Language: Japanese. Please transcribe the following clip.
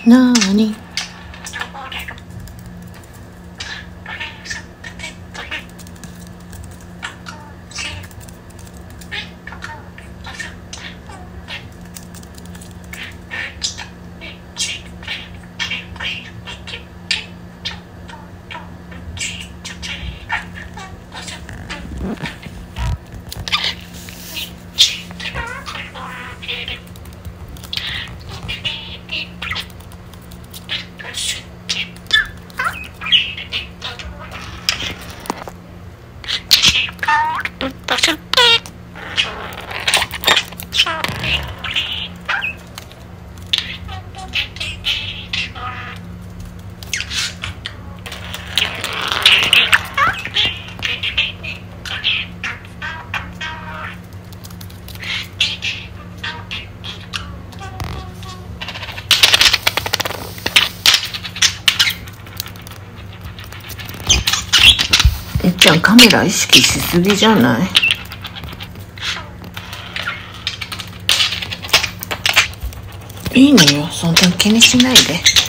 なーに。えっちゃん、カメラ意識しすぎじゃない？いいのよ、そんな気にしないで。